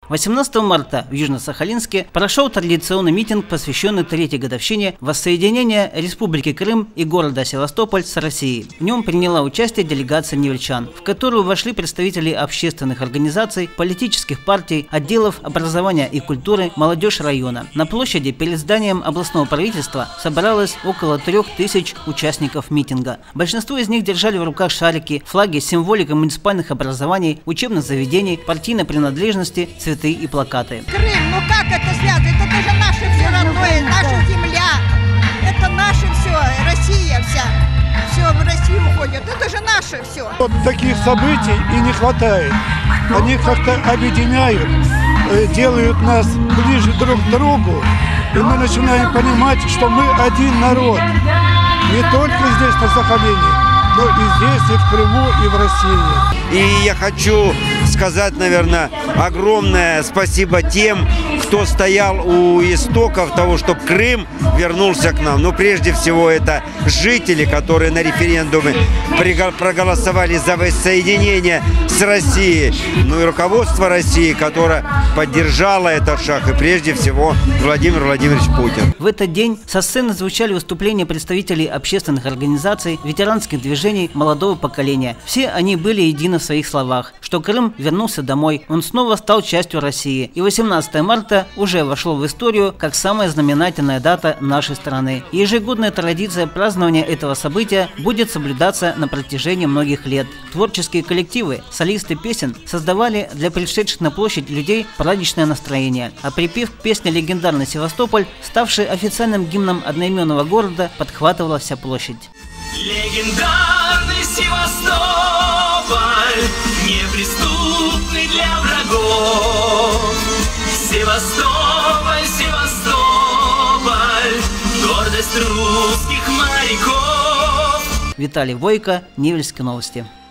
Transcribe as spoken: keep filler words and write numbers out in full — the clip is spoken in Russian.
восемнадцатого марта в Южно-Сахалинске прошел традиционный митинг, посвященный третьей годовщине воссоединения Республики Крым и города Севастополь с Россией. В нем приняла участие делегация невельчан, в которую вошли представители общественных организаций, политических партий, отделов образования и культуры, молодежь района. На площади перед зданием областного правительства собралось около трех тысяч участников митинга. Большинство из них держали в руках шарики, флаги с символикой муниципальных образований, учебных заведений, партийной принадлежности, цветы и плакаты. Крым, ну как это связано? Это же наше все родное, наша земля. Это наше все, Россия вся. Все в Россию уходит. Это же наше все. Вот таких событий и не хватает. Они как-то объединяют, делают нас ближе друг к другу. И мы начинаем понимать, что мы один народ. Не только здесь, на Сахалине, но и здесь, и в Крыму, и в России. И я хочу сказать, наверное, огромное спасибо тем, кто стоял у истоков того, чтобы Крым вернулся к нам. Но прежде всего это жители, которые на референдуме проголосовали за воссоединение с Россией. Ну и руководство России, которое поддержало этот шаг. И прежде всего Владимир Владимирович Путин. В этот день со сцены звучали выступления представителей общественных организаций, ветеранских движений молодого поколения. Все они были едины в своих словах, что Крым вернулся домой, он снова стал частью России. И восемнадцатое марта уже вошло в историю как самая знаменательная дата нашей страны. И ежегодная традиция празднования этого события будет соблюдаться на протяжении многих лет. Творческие коллективы, солисты песен создавали для пришедших на площадь людей праздничное настроение. А припев песни «Легендарный Севастополь», ставший официальным гимном одноименного города, подхватывала вся площадь. Легендарный Севастополь, неприступный для врагов. Севастополь, Севастополь, гордость русских моряков. Виталий Войко, Невельские новости.